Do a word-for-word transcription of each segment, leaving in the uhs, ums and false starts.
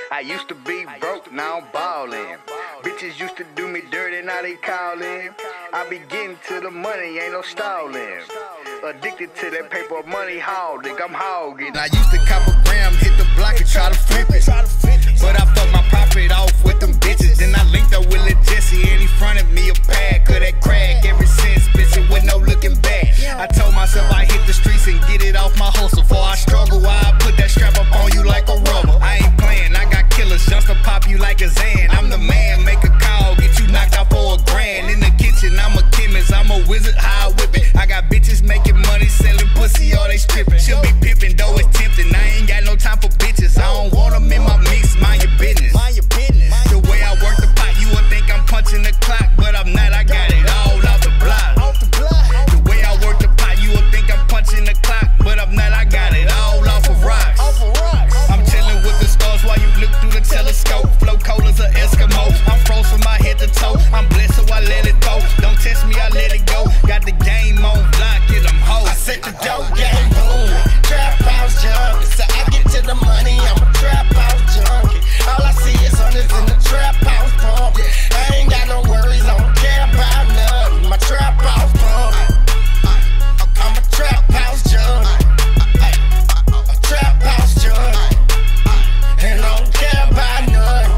I used to be broke, now I'm ballin'. Bitches used to do me dirty, now they callin'. I be getting to the money, ain't no stallin'. Addicted to that paper money hogging, I'm hogging. I used to cop a gram, hit the block and try to flip it. But I fucked my profit off with them bitches. Then I linked up with Lil Jesse and he fronted me a pack of that crack. Ever since, bitch, with no looking back. I told myself I hit the streets and get it off my hustle. Before I struggle, I put that strap up on you like a rubber. I ain't playing, I got killers just to pop you like a Zan. I'm the man, make a call, get you knocked out for a grand. In the kitchen, I'm a chemist, I'm a wizard, how I whip it. I got bitches making money, selling pussy, all they stripping. Should be pimping, though it's tempting. I ain't got no time for bitches, I don't want them in my mix, mind your business. Mind your business. The way I work the pot, you would think I'm punching the clock, but I'm not, I got it all off the block. Off the block. The way I work the pot, you would think I'm punching the clock, but I'm not, I got it all off of rocks. Off of rocks. I'm chilling with the stars while you look through the telescope. Flow cold as an Eskimo, I'm froze from my head to toe. I'm blessed so I let it go, don't test me, I let it go. Got the game on block, get them hoes. I set the dope game boom, trap house junkie. So I get to the money, I'm a trap house junkie. All I see is hunters in the trap house pumping. I ain't got no worries, I don't care about nothing. My trap house pumping. I'm a trap house junkie, a trap house junkie, and I don't care about nothing.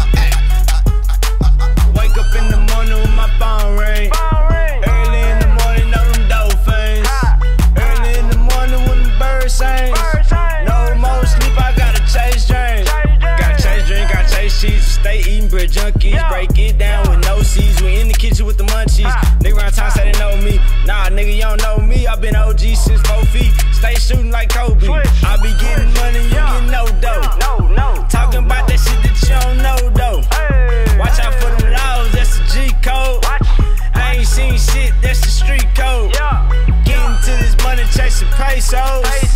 Wake up in the morning with my phone ring. Early in the morning, know them dolphins. Early in the morning when the birds sing. No more sleep, I gotta chase dreams. Gotta chase drink, gotta chase cheese. Stay eating bread junkies. Break it down with no seeds. We in the kitchen with the munchies. Nigga around town say they know me. Nah, nigga, you don't know me. I been O G since four feet. Stay shooting like Kobe. I be getting money, you get no dough. Talking about that shit that you don't know though. Watch out for them laws, that's the G code. I ain't seen shit, that's the street code. Getting to this money, chasing pesos.